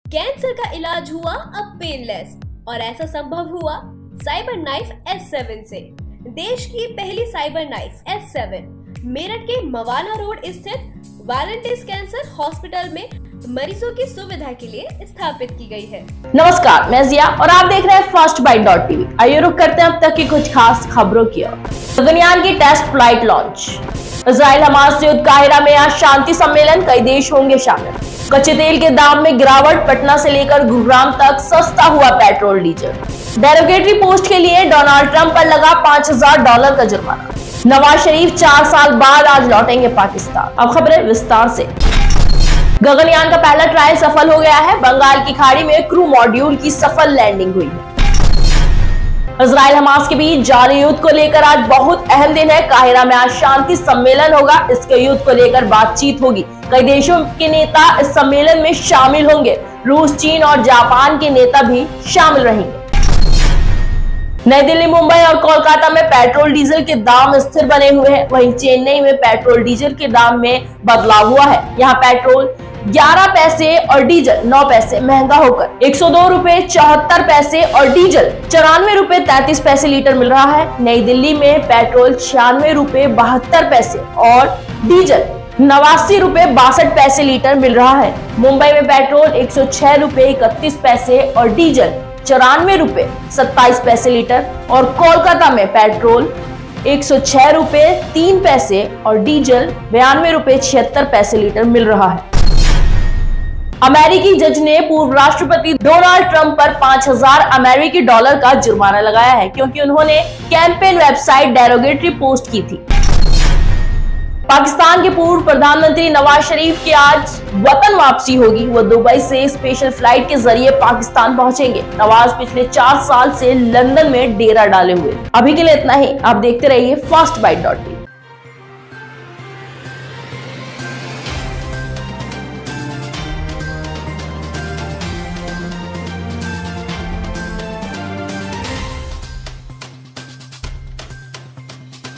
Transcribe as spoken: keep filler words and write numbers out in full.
Cancer का इलाज हुआ अब पेनलेस और ऐसा संभव हुआ साइबर नाइफ एस सेवन से। देश की पहली cyber knife S seven Meerut के मवाना रोड स्थित वैलेंटिस कैंसर हॉस्पिटल में मरीजों की सुविधा के लिए स्थापित की गई है। नमस्कार, मैं जिया और आप देख रहे हैं फर्स्ट बाइट डॉट टीवी। आइए रुक करते हैं अब तक की कुछ खास खबरों की ओर। गगनयान की test flight launch. Israel Hamas युद्ध काहिरा में आज शांति सम्मेलन, कई देश होंगे शामिल। कच्चे तेल के दाम में गिरावट, पटना से लेकर गुरुग्राम तक सस्ता हुआ पेट्रोल डीजल। डेरोगेटरी पोस्ट के लिए डोनाल्ड ट्रंप पर लगा पांच हजार डॉलर का जुर्माना। नवाज शरीफ चार साल बाद आज लौटेंगे पाकिस्तान। अब खबरें विस्तार से। गगनयान का पहला ट्रायल सफल हो गया है। बंगाल की खाड़ी में क्रू मॉड्यूल की सफल लैंडिंग हुई है। इजराइल हमास के बीच जारी युद्ध को लेकर आज बहुत अहम दिन है। काहिरा में आज शांति सम्मेलन होगा। इसके युद्ध को लेकर बातचीत होगी। कई देशों के नेता इस सम्मेलन में शामिल होंगे। रूस, चीन और जापान के नेता भी शामिल रहेंगे। नई दिल्ली, मुंबई और कोलकाता में पेट्रोल डीजल के दाम स्थिर बने हुए हैं। वहीं चेन्नई में पेट्रोल डीजल के दाम में बदलाव हुआ है। यहाँ पेट्रोल ग्यारह पैसे और डीजल नौ पैसे महंगा होकर एक सौ दो रुपए चौहत्तर पैसे और डीजल चौरानवे रुपए तैतीस पैसे लीटर मिल रहा है। नई दिल्ली में पेट्रोल छियानवे रुपए बहत्तर पैसे और डीजल नवासी रुपए बासठ पैसे लीटर मिल रहा है। मुंबई में पेट्रोल एक सौ छह रुपए इकतीस पैसे और डीजल चौरानवे रुपए सत्ताईस पैसे लीटर और कोलकाता में पेट्रोल एक सौ छह रुपए तीन पैसे और डीजल बयानवे रुपए छिहत्तर पैसे लीटर मिल रहा है। अमेरिकी जज ने पूर्व राष्ट्रपति डोनाल्ड ट्रंप पर पांच हजार अमेरिकी डॉलर का जुर्माना लगाया है, क्योंकि उन्होंने कैंपेन वेबसाइट डेरोगेटरी पोस्ट की थी। पाकिस्तान के पूर्व प्रधानमंत्री नवाज शरीफ की आज वतन वापसी होगी। वो दुबई से स्पेशल फ्लाइट के जरिए पाकिस्तान पहुंचेंगे। नवाज पिछले चार साल से लंदन में डेरा डाले हुए। अभी के लिए इतना ही। आप देखते रहिए फर्स्ट बाइट डॉट टीवी।